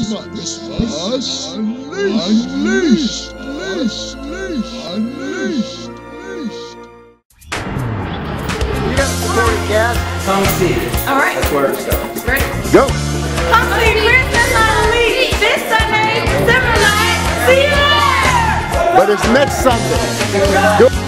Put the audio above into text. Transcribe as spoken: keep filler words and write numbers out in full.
Christmas. Unleashed. Unleashed. Unleashed. Unleashed. Unleashed. You got the supporting cast. Song C. Alright. That's where it starts. Ready? Go. Come see Christmas on the League this Sunday, December ninth. See you there! But it's next Sunday. Go.